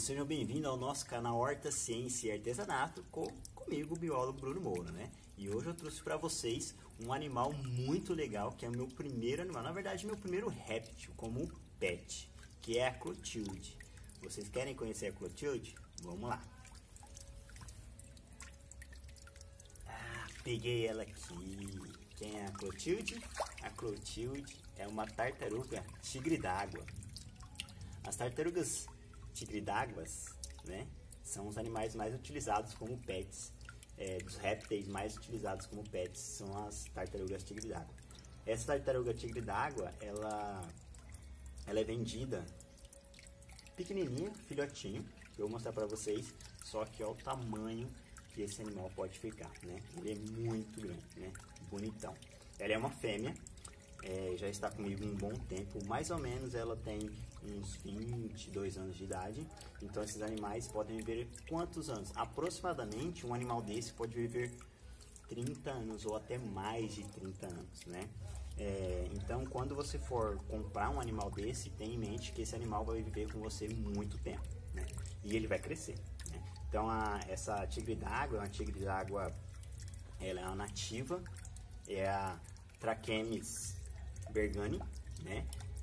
sejam bem-vindos ao nosso canal Horta, Ciência e Artesanato comigo, o biólogo Bruno Moura, né? E hoje eu trouxe para vocês um animal muito legal, que é o meu primeiro animal, na verdade meu primeiro réptil como pet, que é a Clotilde. Vocês querem conhecer a Clotilde? Vamos lá! Peguei ela aqui. Quem é a Clotilde? A Clotilde é uma tartaruga tigre d'água. As tartarugas tigre d'água, né, são os animais mais utilizados como pets, dos répteis mais utilizados como pets são as tartarugas tigre d'água. Essa tartaruga tigre d'água, ela é vendida pequenininha, filhotinho, que eu vou mostrar para vocês, só que olha o tamanho que esse animal pode ficar, né? Ele é muito grande, né? Bonitão. Ela é uma fêmea, já está comigo um bom tempo, mais ou menos ela tem uns 22 anos de idade. Então esses animais podem viver quantos anos? Aproximadamente um animal desse pode viver 30 anos ou até mais de 30 anos, né? Então quando você for comprar um animal desse, tenha em mente que esse animal vai viver com você muito tempo, né? E ele vai crescer, né? Então essa tigre d'água é uma tigre d'água, ela é uma nativa, é a Trachemis bergani, né?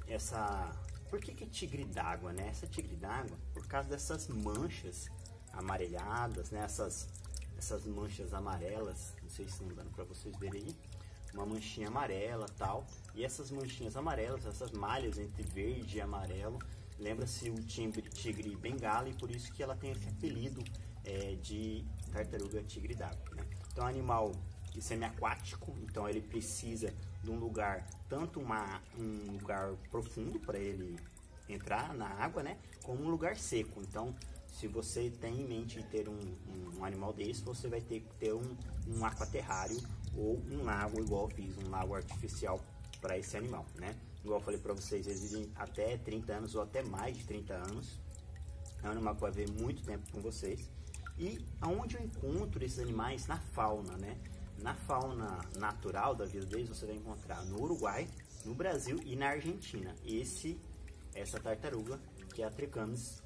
Por que é tigre d'água, né? Essa tigre d'água, por causa dessas manchas amarelhadas, né? Essas manchas amarelas, não sei se estão dando para vocês verem aí, uma manchinha amarela tal, e essas manchinhas amarelas, essas malhas entre verde e amarelo, lembra-se o tigre bengala, e por isso que ela tem esse apelido de tartaruga tigre d'água, né? Então é um animal semiaquático, então ele precisa de um lugar, tanto um lugar profundo para ele entrar na água, né, como um lugar seco. Então, se você tem em mente ter um animal desse, você vai ter que ter um aquaterrário ou um lago, igual eu fiz, um lago artificial para esse animal, né? Igual eu falei para vocês, eles vivem até 30 anos ou até mais de 30 anos. É um animal que vai viver muito tempo com vocês. E aonde eu encontro esses animais? Na fauna, né? Na fauna natural da vida deles, você vai encontrar no Uruguai, no Brasil e na Argentina. Essa tartaruga, que é a Trachemis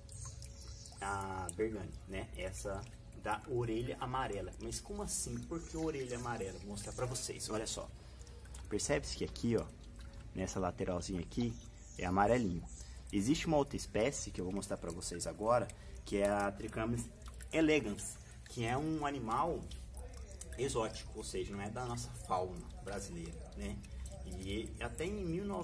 bergani, né? Essa da orelha amarela. Mas como assim? Por que orelha amarela? Vou mostrar pra vocês, olha só. Percebe-se que aqui, ó, nessa lateralzinha aqui, é amarelinho. Existe uma outra espécie, que eu vou mostrar pra vocês agora, que é a Trachemis elegans, que é um animal exótico, ou seja, não é da nossa fauna brasileira, né? E até em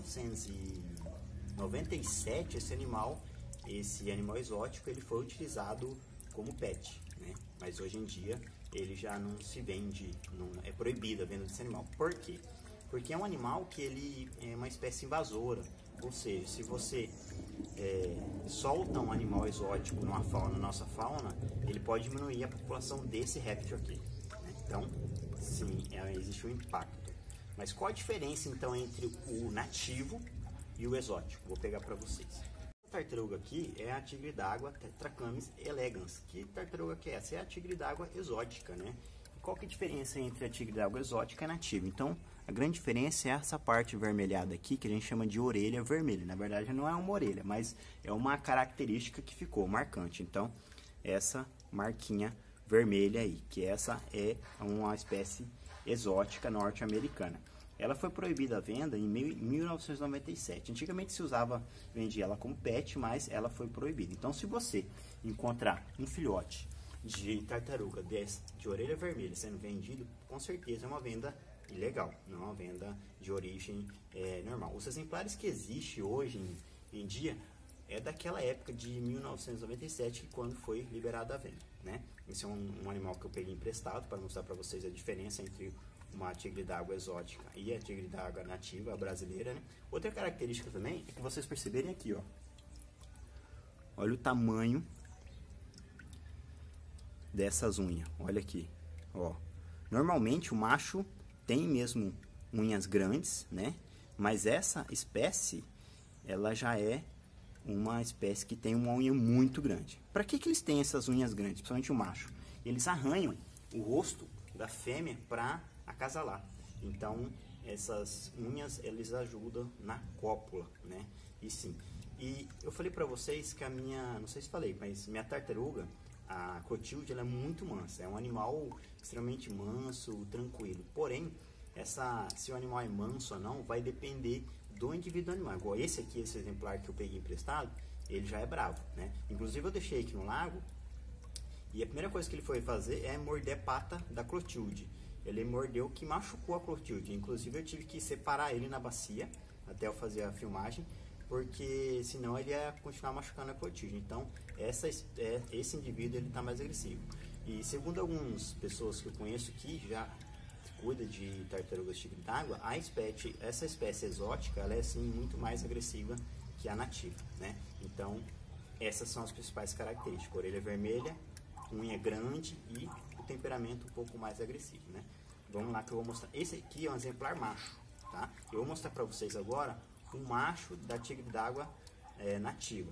1997 esse animal exótico, ele foi utilizado como pet, né? Mas hoje em dia ele já não se vende, é proibida a venda desse animal. Por quê? Porque é um animal que ele é uma espécie invasora, ou seja, se você solta um animal exótico na nossa fauna, ele pode diminuir a população desse réptil aqui. Então, sim, existe um impacto. Mas qual a diferença, então, entre o nativo e o exótico? Vou pegar para vocês. A tartaruga aqui é a tigre d'água Trachemis elegans. Que tartaruga que é essa? É a tigre d'água exótica, né? E qual que é a diferença entre a tigre d'água exótica e a nativa? Então, a grande diferença é essa parte vermelhada aqui, que a gente chama de orelha vermelha. Na verdade, não é uma orelha, mas é uma característica que ficou marcante. Então, essa marquinha vermelha aí, que essa é uma espécie exótica norte-americana. Ela foi proibida a venda em 1997. Antigamente se vendia ela como pet, mas ela foi proibida. Então, se você encontrar um filhote de tartaruga de orelha vermelha sendo vendido, com certeza é uma venda ilegal, não é uma venda de origem normal. Os exemplares que existem hoje em dia é daquela época de 1997, quando foi liberada a venda, né? Esse é um animal que eu peguei emprestado para mostrar para vocês a diferença entre uma tigre d'água exótica e a tigre d'água nativa, a brasileira, né? Outra característica também é que vocês perceberem aqui, ó. Olha o tamanho dessas unhas, olha aqui, ó. Normalmente o macho tem mesmo unhas grandes, né? Mas essa espécie, ela já é uma espécie que tem uma unha muito grande. Para que eles têm essas unhas grandes, principalmente o macho? Eles arranham o rosto da fêmea para acasalar. Então, essas unhas, eles ajudam na cópula, né? E sim, E eu falei pra vocês que a minha, não sei se falei, mas minha tartaruga, a Clotilde, ela é muito mansa. É um animal extremamente manso, tranquilo. Porém, se o animal é manso ou não, vai depender do indivíduo animal. Igual esse aqui, esse exemplar que eu peguei emprestado, ele já é bravo, né? Inclusive eu deixei aqui no lago e a primeira coisa que ele foi fazer é morder a pata da Clotilde. Ele mordeu que machucou a Clotilde. Inclusive eu tive que separar ele na bacia até eu fazer a filmagem, porque senão ele ia continuar machucando a Clotilde. Então esse indivíduo ele está mais agressivo. E segundo algumas pessoas que eu conheço que já cuida de tartarugas tigre d'água, essa espécie exótica ela é assim muito mais agressiva que a nativa, né? Então essas são as principais características: orelha vermelha, unha grande e o temperamento um pouco mais agressivo, né? Vamos lá que eu vou mostrar. Esse aqui é um exemplar macho, tá? Eu vou mostrar para vocês agora o macho da tigre d'água nativa.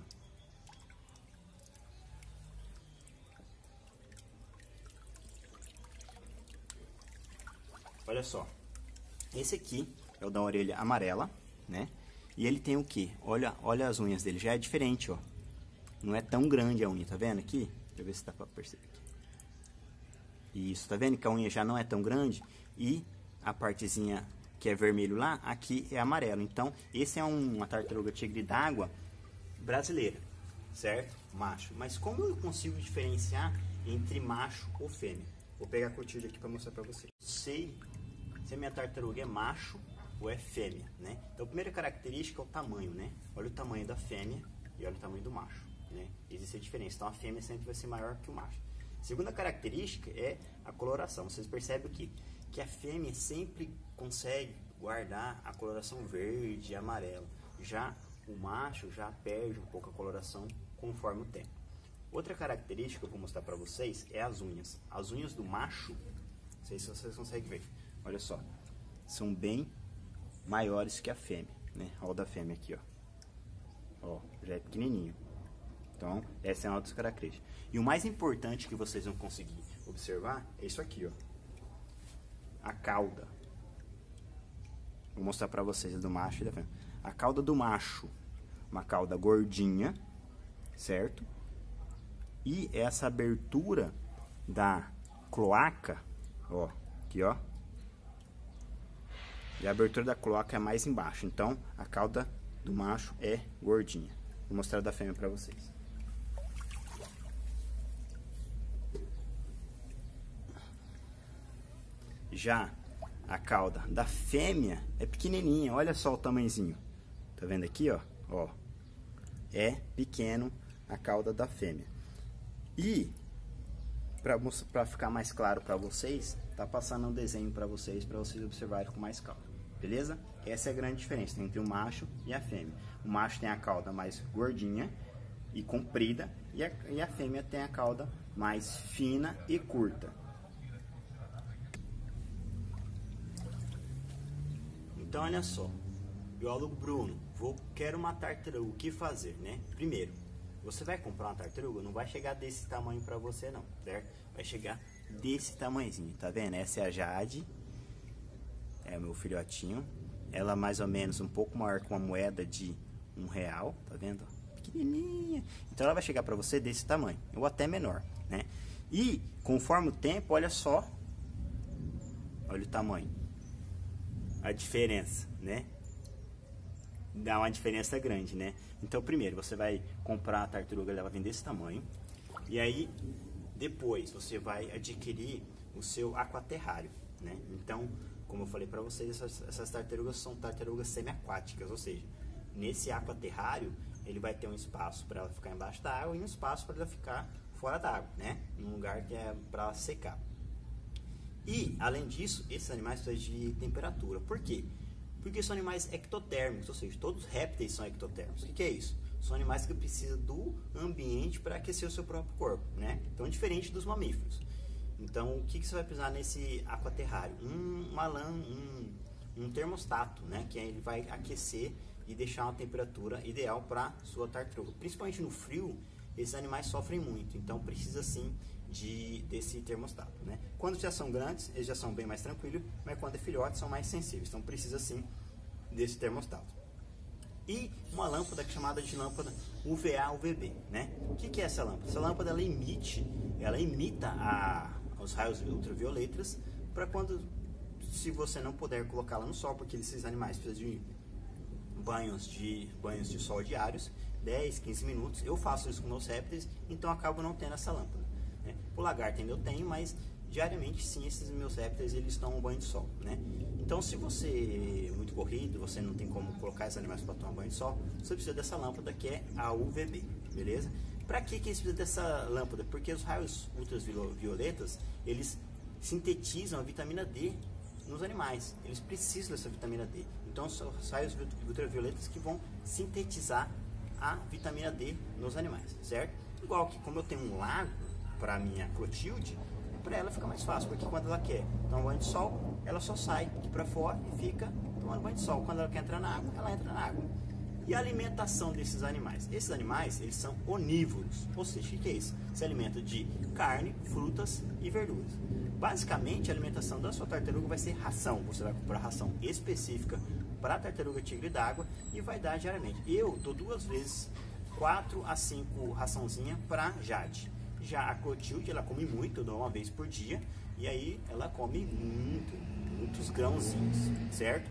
Olha só, esse aqui é o da orelha amarela, né? E ele tem o que? Olha as unhas dele, já é diferente, ó. Não é tão grande a unha, tá vendo aqui? Deixa eu ver se dá pra perceber aqui. Isso, tá vendo que a unha já não é tão grande? E a partezinha que é vermelho lá, aqui é amarelo. Então, esse é uma tartaruga tigre d'água brasileira, certo? Macho. Mas como eu consigo diferenciar entre macho ou fêmea? Vou pegar a Clotilde aqui para mostrar para vocês. Sei se a minha tartaruga é macho ou é fêmea, né? Então, a primeira característica é o tamanho, né? Olha o tamanho da fêmea e olha o tamanho do macho, né? Existe a diferença. Então, a fêmea sempre vai ser maior que o macho. Segunda característica é a coloração. Vocês percebem que a fêmea sempre consegue guardar a coloração verde e amarela. Já o macho já perde um pouco a coloração conforme o tempo. Outra característica que eu vou mostrar para vocês é as unhas. As unhas do macho, não sei se vocês conseguem ver, olha só, são bem maiores que a fêmea, né? Olha o da fêmea aqui, ó, já é pequenininho. Então, essa é uma outra característica. E o mais importante que vocês vão conseguir observar é isso aqui, ó, a cauda. Vou mostrar para vocês do macho e da fêmea. A cauda do macho, uma cauda gordinha, certo? E essa abertura da cloaca, ó, aqui, ó. E a abertura da cloaca é mais embaixo. Então, a cauda do macho é gordinha. Vou mostrar a da fêmea para vocês. Já a cauda da fêmea é pequenininha. Olha só o tamanhozinho. Tá vendo aqui, ó? Ó. É pequeno a cauda da fêmea. E para ficar mais claro para vocês, tá passando um desenho para vocês observarem com mais calma, beleza? Essa é a grande diferença entre o macho e a fêmea. O macho tem a cauda mais gordinha e comprida e a fêmea tem a cauda mais fina e curta. Então olha só, biólogo Bruno, quero uma tartaruga, o que fazer, né? Primeiro, você vai comprar uma tartaruga, não vai chegar desse tamanho pra você não, certo? Vai chegar desse tamanhozinho, tá vendo? Essa é a Jade, é o meu filhotinho. Ela mais ou menos um pouco maior que uma moeda de R$1, tá vendo? Pequenininha. Então ela vai chegar pra você desse tamanho, ou até menor, né? E conforme o tempo, olha só, olha o tamanho, a diferença, né? Dá uma diferença grande, né? Então, primeiro, você vai comprar a tartaruga, ela vai vir desse tamanho. E aí, depois, você vai adquirir o seu aquaterrário, né? Então, como eu falei para vocês, essas tartarugas são tartarugas semiaquáticas, ou seja, nesse aquaterrário, ele vai ter um espaço para ela ficar embaixo da água e um espaço para ela ficar fora da água, né? Num lugar que é para secar. E, além disso, esses animais precisam de temperatura. Por quê? Porque são animais ectotérmicos, ou seja, todos os répteis são ectotérmicos. O que é isso? São animais que precisam do ambiente para aquecer o seu próprio corpo, né? Então, diferente dos mamíferos. Então, o que você vai precisar nesse aquaterrário? Um termostato, né? Que ele vai aquecer e deixar uma temperatura ideal para sua tartaruga. Principalmente no frio, esses animais sofrem muito, então precisa sim desse termostato, né? Quando já são grandes, eles já são bem mais tranquilos, mas quando é filhote, são mais sensíveis, então precisa sim desse termostato. e uma lâmpada chamada de lâmpada UVA-UVB, né? O que é essa lâmpada? Essa lâmpada ela imita os raios ultravioletas para quando, se você não puder colocá-la no sol, porque esses animais precisam de banhos de sol diários, 10, 15 minutos. Eu faço isso com meus répteis, então acabo não tendo essa lâmpada, né? O lagarto ainda eu tenho, mas diariamente sim, esses meus répteis eles tomam banho de sol, né? Então, se você é muito corrido, você não tem como colocar esses animais para tomar banho de sol, você precisa dessa lâmpada que é a UVB, beleza? Para que eles precisam dessa lâmpada? Porque os raios ultravioletas, eles sintetizam a vitamina D nos animais. Eles precisam dessa vitamina D. Então, são os raios ultravioletas que vão sintetizar a vitamina D nos animais, certo? Igual que, como eu tenho um lago para minha Clotilde, para ela fica mais fácil, porque quando ela quer tomar banho de sol, ela só sai aqui para fora e fica tomando banho de sol. Quando ela quer entrar na água, ela entra na água. E a alimentação desses animais? Esses animais, eles são onívoros, ou seja, o que é isso? Se alimenta de carne, frutas e verduras. Basicamente, a alimentação da sua tartaruga vai ser ração. Você vai comprar ração específica para a tartaruga tigre d'água e vai dar diariamente. Eu dou 2 vezes 4 a 5 raçãozinha para Jade. Já a Clotilde, ela come muito, eu dou 1 vez por dia, e aí ela come muitos grãozinhos, certo?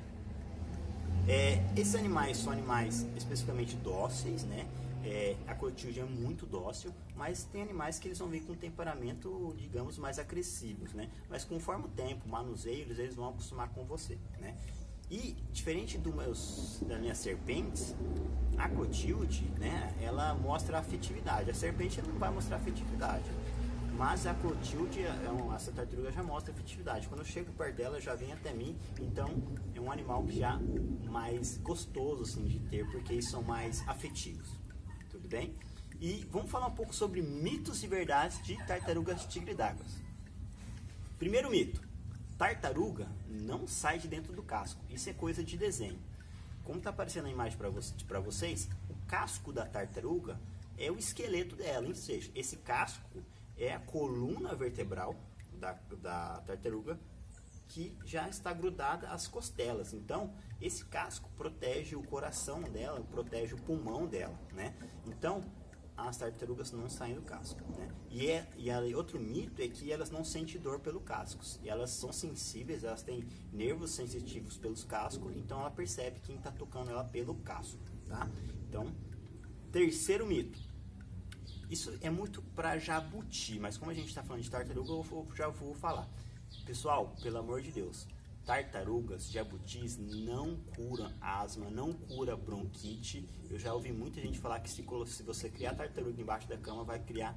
Esses animais são animais especificamente dóceis, né? A Clotilde é muito dócil, mas tem animais que eles vão vir com temperamento, digamos, mais agressivos, né? Mas conforme o tempo, o manuseio, eles vão acostumar com você, né? E diferente das minhas serpentes, a Clotilde, né, ela mostra afetividade. A serpente não vai mostrar afetividade, mas a Clotilde, essa tartaruga já mostra afetividade. Quando eu chego perto dela, já vem até mim. Então é um animal que já mais gostoso assim, de ter, porque eles são mais afetivos. Tudo bem? E vamos falar um pouco sobre mitos e verdades de tartarugas tigre d'água. Primeiro mito: tartaruga não sai de dentro do casco. Isso é coisa de desenho. Como está aparecendo a imagem para vocês, o casco da tartaruga é o esqueleto dela, ou seja, esse casco é a coluna vertebral da tartaruga que já está grudada às costelas. Então, esse casco protege o coração dela, protege o pulmão dela, né? Então, as tartarugas não saem do casco, né? E outro mito é que elas não sentem dor pelo casco. E elas são sensíveis, elas têm nervos sensitivos pelos cascos, então ela percebe quem está tocando ela pelo casco, tá? Então, terceiro mito. Isso é muito para jabuti, mas como a gente está falando de tartaruga, eu já vou falar. Pessoal, pelo amor de Deus, tartarugas, jabutis não curam asma, não cura bronquite. Eu já ouvi muita gente falar que se você criar tartaruga embaixo da cama,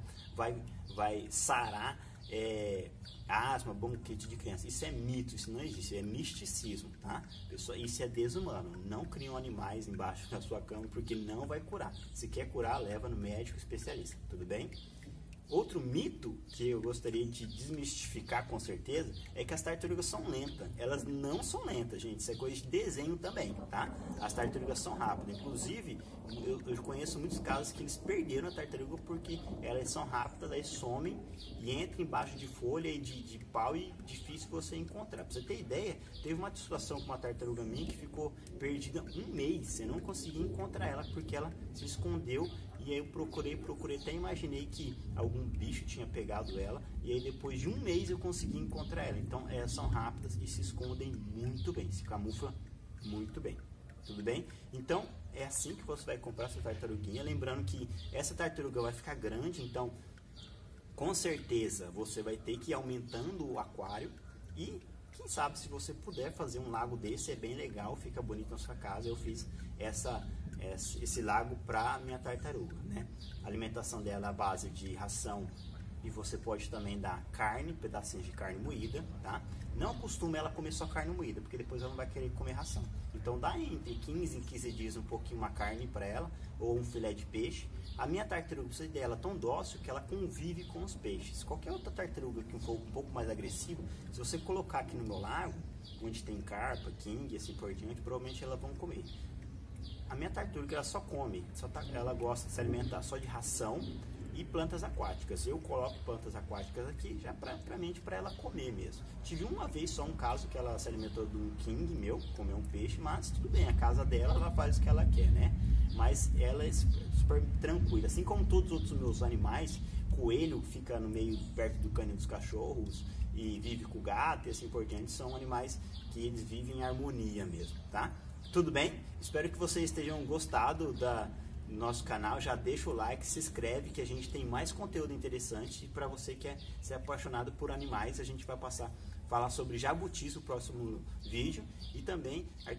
vai sarar asma, bronquite de criança. Isso é mito, isso não existe, é misticismo, tá? Pessoal, isso é desumano. Não criam animais embaixo da sua cama porque não vai curar. Se quer curar, leva no médico especialista, tudo bem? Outro mito que eu gostaria de desmistificar com certeza é que as tartarugas são lentas. Elas não são lentas, gente. Isso é coisa de desenho também, tá? As tartarugas são rápidas. Inclusive, eu conheço muitos casos que eles perderam a tartaruga porque elas são rápidas, elas somem e entram embaixo de folha e de pau e difícil você encontrar. Pra você ter ideia, teve uma situação com uma tartaruga minha que ficou perdida 1 mês. Eu não consegui encontrar ela porque ela se escondeu. E aí eu procurei, até imaginei que algum bicho tinha pegado ela. E aí depois de 1 mês eu consegui encontrar ela. Então elas são rápidas e se escondem muito bem, se camuflam muito bem. Tudo bem? Então é assim que você vai comprar essa tartaruguinha. Lembrando que essa tartaruga vai ficar grande, então com certeza você vai ter que ir aumentando o aquário. E quem sabe se você puder fazer um lago desse, é bem legal, fica bonito na sua casa. Eu fiz esse lago para minha tartaruga, né? A alimentação dela é a base de ração e você pode também dar carne, pedacinhos de carne moída, tá? Não costuma ela comer só carne moída, porque depois ela não vai querer comer ração. Então dá entre 15 em 15 dias um pouquinho uma carne para ela, ou um filé de peixe. A minha tartaruga, precisa dela, é tão dócil que ela convive com os peixes. Qualquer outra tartaruga que for um pouco mais agressiva, se você colocar aqui no meu lago, onde tem carpa, king e assim por diante, provavelmente elas vão comer. A minha tartaruga ela só come, ela gosta de se alimentar só de ração e plantas aquáticas. Eu coloco plantas aquáticas aqui já praticamente para ela comer mesmo. Tive uma vez só um caso que ela se alimentou de um king meu, comeu um peixe, mas tudo bem, a casa dela, ela faz o que ela quer, né? Mas ela é super tranquila, assim como todos os outros meus animais. Coelho fica no meio, perto do canil dos cachorros e vive com o gato e assim por diante. São animais que eles vivem em harmonia mesmo, tá? Tudo bem? Espero que vocês tenham gostado do nosso canal. Já deixa o like, se inscreve que a gente tem mais conteúdo interessante. E para você que é ser apaixonado por animais, a gente vai falar sobre jabutis no próximo vídeo e também